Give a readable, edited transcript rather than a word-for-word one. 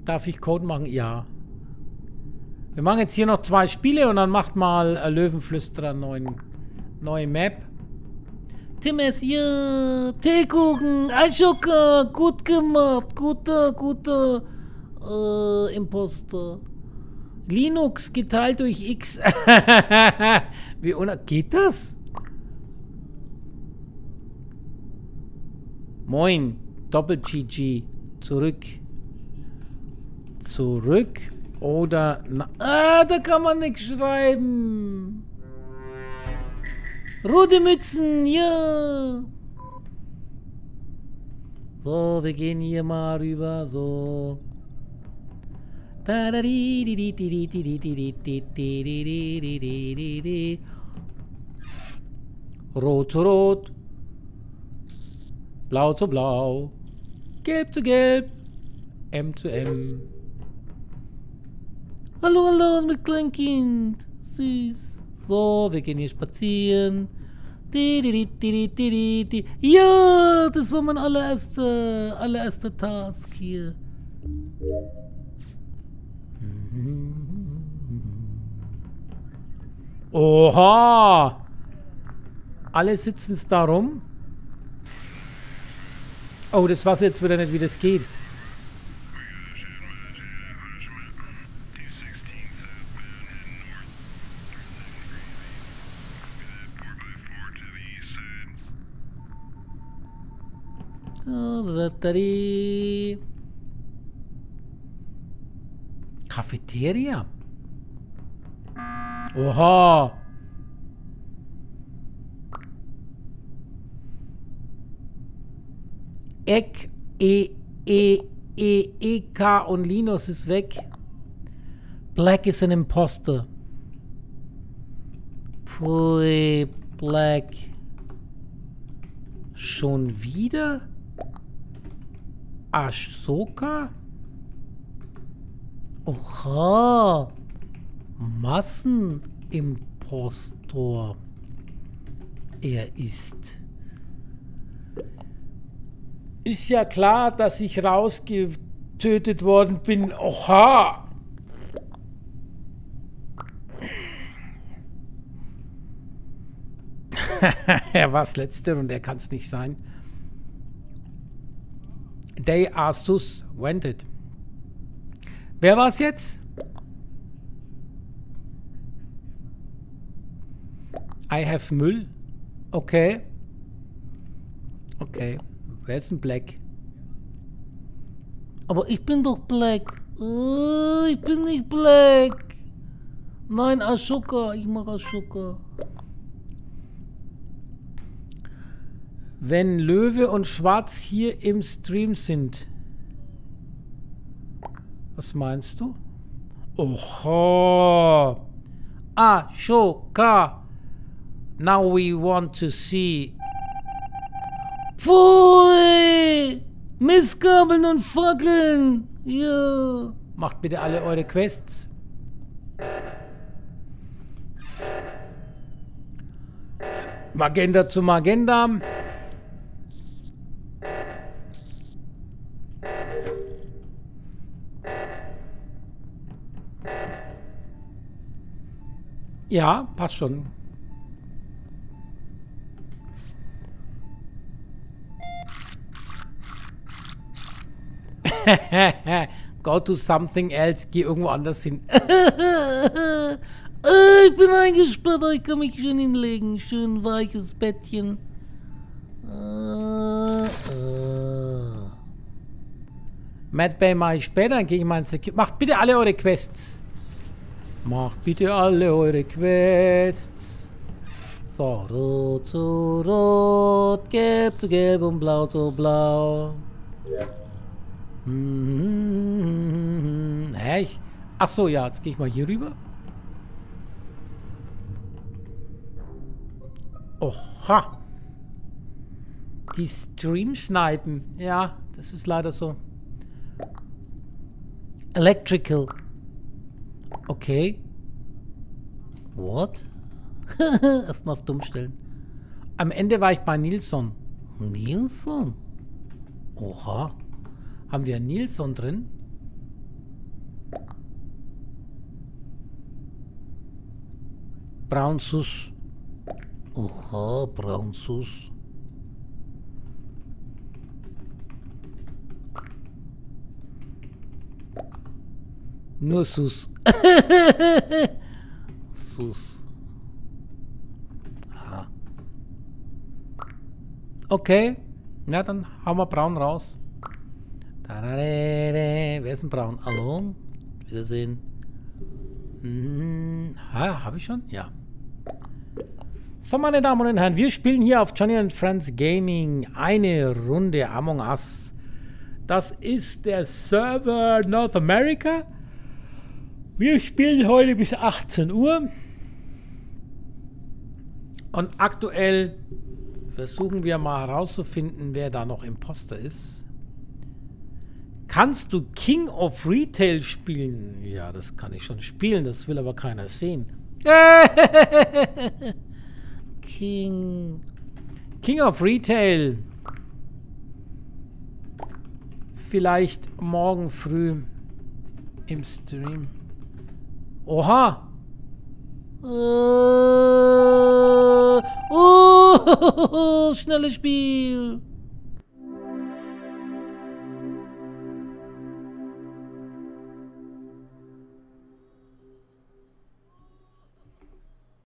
Darf ich Code machen? Ja. Wir machen jetzt hier noch 2 Spiele und dann macht mal Löwenflüsterer neue Map. Tim ist hier. Teekuchen. Ashoka. Gut gemacht. Guter Imposter. Linux geteilt durch X. Geht das? Moin. Doppel-GG. Zurück. Oder... da kann man nichts schreiben. Rote Mützen, ja. So, wir gehen hier mal rüber, so. Rot zu Rot. Blau zu Blau. Gelb zu Gelb. M zu M. Hallo, hallo mit Kleinkind. Süß. So, wir gehen hier spazieren. Ja, das war mein allererster Task hier. Oha! Alle sitzen es da rum. Oh, das weiß jetzt wieder nicht, wie das geht. Cafeteria? Oha! Eck, E-K und Linus ist weg. Black ist ein Imposter. Pfui, Black. Schon wieder? Ashoka? Oha! Massenimpostor. Er ist... Ist ja klar, dass ich rausgetötet worden bin. Oha! Er war das Letzte und er kann es nicht sein. They are sus wanted. Wer war es jetzt? I have Müll. Okay. Okay. Wer ist denn Black? Aber ich bin doch Black. Ich bin nicht Black. Nein, Ashoka. Ich mache Ashoka. Wenn Löwe und Schwarz hier im Stream sind. Was meinst du? Oho. Ashoka. Now we want to see. Pfui! Mistgabeln und Fackeln! Ja! Macht bitte alle eure Quests. Magenta zu Magenta. Ja, passt schon. Go to something else. Geh irgendwo anders hin. Ich bin eingesperrt. Ich kann mich schön hinlegen. Schön weiches Bettchen. Mad Bay mache ich später. Dann gehe ich mal ins Security. Macht bitte alle eure Quests. Macht bitte alle eure Quests. So, rot zu rot. Gelb zu gelb und blau zu blau. Hä? Achso, ja, jetzt gehe ich mal hier rüber. Oha. Die Stream-Snipen. Ja, das ist leider so. Electrical. Okay. What? Erstmal auf dumm stellen. Am Ende war ich bei Nilsson. Nilsson? Oha. Haben wir Nilsson drin? Braunsus. Oha, Braunsus. Nur Sus. Sus. Aha. Okay. Na, dann hauen wir Braun raus. Wer ist denn Braun? Hallo? Wiedersehen. Habe ich schon? Ja. So, meine Damen und Herren, wir spielen hier auf Johnny and Friends Gaming eine Runde Among Us. Das ist der Server North America. Wir spielen heute bis 18 Uhr. Und aktuell versuchen wir mal herauszufinden, wer da noch Imposter ist. Kannst du King of Retail spielen? Ja, das kann ich schon spielen, das will aber keiner sehen. King of Retail. Vielleicht morgen früh im Stream. Oha! Schnelles Spiel!